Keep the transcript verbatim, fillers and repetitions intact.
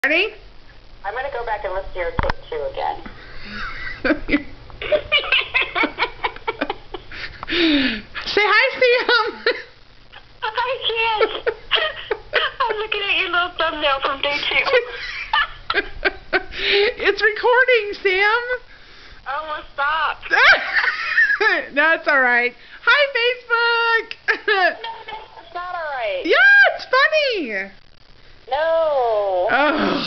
Ready? I'm going to go back and listen to your take two again. Say hi, Sam. I can't. I'm looking at your little thumbnail from day two. It's recording, Sam. Oh, well, stop. That's all right. Hi, Facebook. No, it's not all right. Yeah, it's funny. No. Oh.